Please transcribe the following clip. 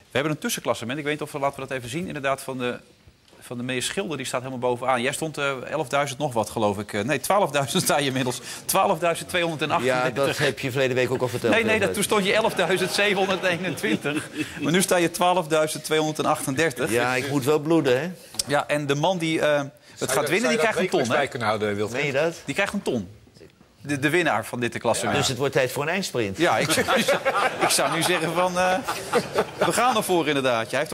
We hebben een tussenklassement. Ik weet niet of laten we dat even zien. Inderdaad, van de Mees Schilder, die staat helemaal bovenaan. Jij stond 11.000 nog wat, geloof ik. Nee, 12.000 sta je inmiddels. 12.238. Ja, dat heb je verleden week ook al verteld. Nee, toen stond je 11.721. Maar nu sta je 12.238. Ja, ik moet wel bloeden, hè? Ja, en de man die het gaat winnen, die krijgt een ton, hè? Meen je dat? Die krijgt een ton. De winnaar van dit klassement. Dus het wordt tijd voor een eindsprint. Ja, ik zou nu zeggen van... we gaan ervoor inderdaad. Jij heeft